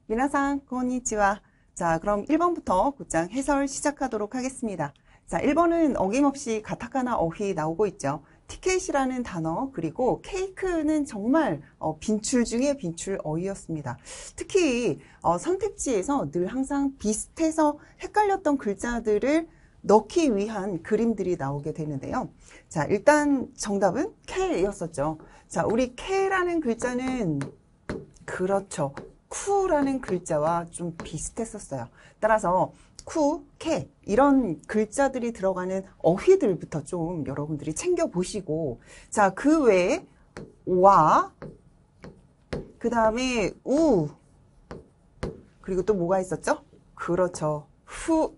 미나상, konnichiwa. 자, 그럼 1번부터 곧장 해설 시작하도록 하겠습니다. 자, 1번은 어김없이 가타카나 어휘 나오고 있죠. 티켓이라는 단어, 그리고 케이크는 정말 빈출 중에 빈출 어휘였습니다. 특히 선택지에서 늘 항상 비슷해서 헷갈렸던 글자들을 넣기 위한 그림들이 나오게 되는데요. 자, 일단 정답은 케였었죠. 자, 우리 케라는 글자는 그렇죠. 쿠라는 글자와 좀 비슷했었어요. 따라서 쿠, 케 이런 글자들이 들어가는 어휘들부터 좀 여러분들이 챙겨보시고, 자, 그 외에 와, 그 다음에 우, 그리고 또 뭐가 있었죠? 그렇죠. 후,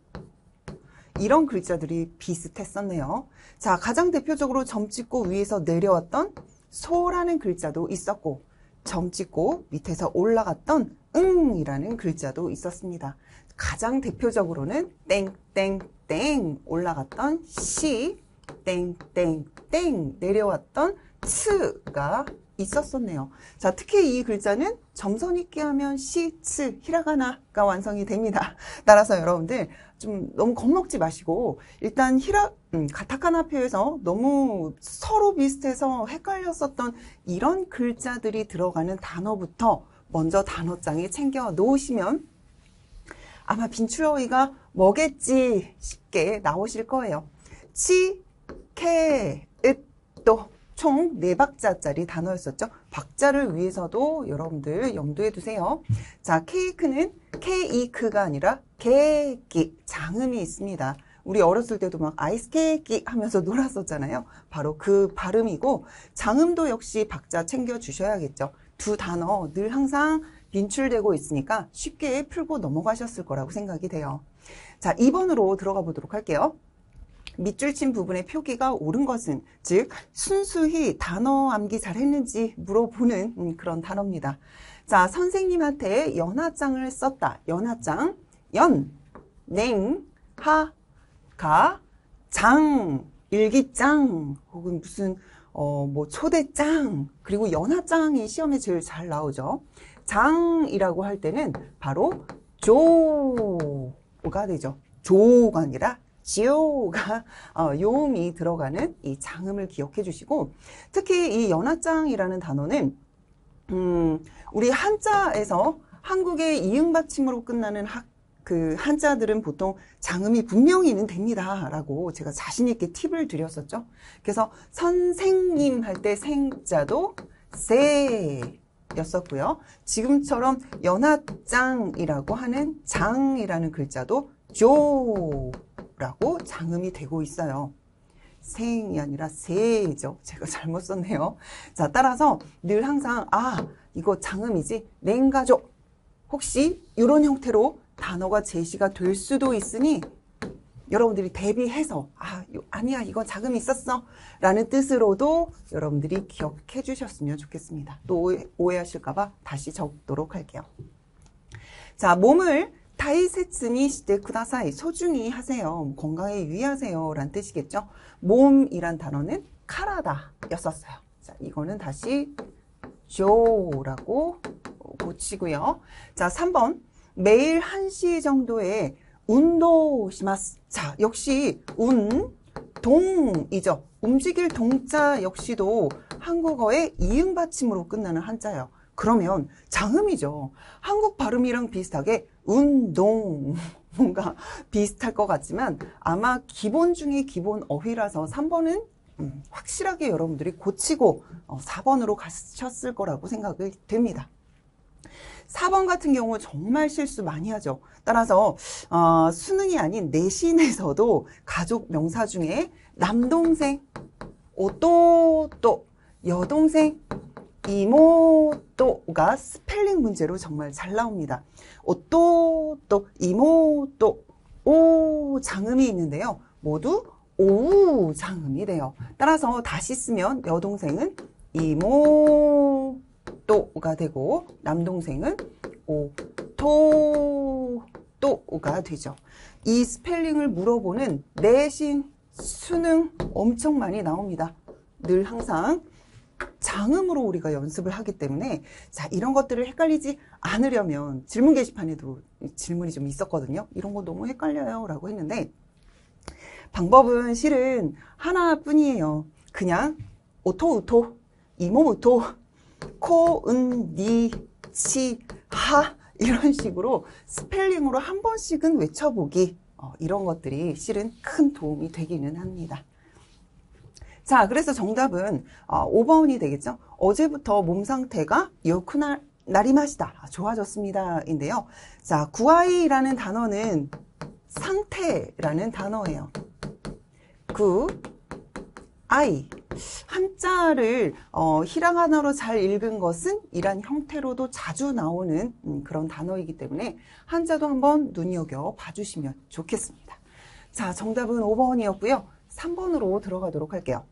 이런 글자들이 비슷했었네요. 자, 가장 대표적으로 점 찍고 위에서 내려왔던 소라는 글자도 있었고, 점 찍고 밑에서 올라갔던 응이라는 글자도 있었습니다. 가장 대표적으로는 땡땡땡 올라갔던 시, 땡땡땡 내려왔던 츠가 있었었네요. 자, 특히 이 글자는 점선 있게 하면 시, 츠, 히라가나가 완성이 됩니다. 따라서 여러분들 좀 너무 겁먹지 마시고 일단 가타카나표에서 너무 서로 비슷해서 헷갈렸었던 이런 글자들이 들어가는 단어부터 먼저 단어장에 챙겨 놓으시면 아마 빈출어휘가 뭐겠지 싶게 나오실 거예요. 치, 케, 읒, 또 총 4박자짜리 단어였었죠. 박자를 위해서도 여러분들 염두에 두세요. 자, 케이크는 케이크가 아니라 케이키, 장음이 있습니다. 우리 어렸을 때도 막 아이스 케이크 하면서 놀았었잖아요. 바로 그 발음이고, 장음도 역시 박자 챙겨 주셔야겠죠. 두 단어 늘 항상 빈출되고 있으니까 쉽게 풀고 넘어가셨을 거라고 생각이 돼요. 자, 2번으로 들어가 보도록 할게요. 밑줄 친 부분의 표기가 옳은 것은, 즉 순수히 단어 암기 잘 했는지 물어보는 그런 단어입니다. 자, 선생님한테 연하장을 썼다. 연하장, 연, 냉, 하, 가, 장, 일기장, 혹은 무슨 뭐 초대장, 그리고 연하장이 시험에 제일 잘 나오죠. 장이라고 할 때는 바로 조가 되죠. 조가 아니라 지오가 요음이 들어가는 이 장음을 기억해 주시고, 특히 이 연하장이라는 단어는 우리 한자에서 한국의 이응 받침으로 끝나는 그 한자들은 보통 장음이 분명히는 됩니다 라고 제가 자신 있게 팁을 드렸었죠. 그래서 선생님 할 때 생자도 세 였었고요. 지금처럼 연하장이라고 하는 장이라는 글자도 조라고 장음이 되고 있어요. 생이 아니라 세죠. 제가 잘못 썼네요. 자, 따라서 늘 항상 이거 장음이지, 냉가족, 혹시 이런 형태로 단어가 제시가 될 수도 있으니 여러분들이 대비해서 아니야, 이건 자금이 있었어 라는 뜻으로도 여러분들이 기억해 주셨으면 좋겠습니다. 또 오해하실까 봐 다시 적도록 할게요. 자, 몸을 다이세츠니 시테 쿠다사이, 소중히 하세요, 건강에 유의하세요 라는 뜻이겠죠. 몸이란 단어는 카라다 였었어요. 자, 이거는 다시 조라고 고치고요. 자, 3번 매일 1시 정도에 운동 시마스. 자, 역시 운동이죠. 움직일 동자 역시도 한국어의 이응 받침으로 끝나는 한자예요. 그러면 장음이죠. 한국 발음이랑 비슷하게 운동, 뭔가 비슷할 것 같지만 아마 기본 중에 기본 어휘라서 3번은 확실하게 여러분들이 고치고 4번으로 가셨을 거라고 생각이 됩니다. 4번 같은 경우 정말 실수 많이 하죠. 따라서 수능이 아닌 내신에서도 가족 명사 중에 남동생, 오또또, 여동생, 이모또가 스펠링 문제로 정말 잘 나옵니다. 오또또, 이모또, 오 장음이 있는데요. 모두 오 장음이 돼요. 따라서 다시 쓰면 여동생은 이모또가 되고 남동생은 오토또가 되죠. 이 스펠링을 물어보는 내신, 수능 엄청 많이 나옵니다. 늘 항상 장음으로 우리가 연습을 하기 때문에 자, 이런 것들을 헷갈리지 않으려면 질문 게시판에도 질문이 좀 있었거든요. 이런 거 너무 헷갈려요 라고 했는데 방법은 실은 하나뿐이에요. 그냥 오토, 이모무토, 코, 은, 니, 치, 하 이런 식으로 스펠링으로 한 번씩은 외쳐보기 이런 것들이 실은 큰 도움이 되기는 합니다. 자, 그래서 정답은 5번이 되겠죠. 어제부터 몸 상태가 요쿠나 나리마시다. 좋아졌습니다. 인데요. 자, 구아이라는 단어는 상태라는 단어예요. 아이. 한자를 히라가나로 잘 읽은 것은 이란 형태로도 자주 나오는 그런 단어이기 때문에 한자도 한번 눈여겨 봐주시면 좋겠습니다. 자, 정답은 5번이었고요. 3번으로 들어가도록 할게요.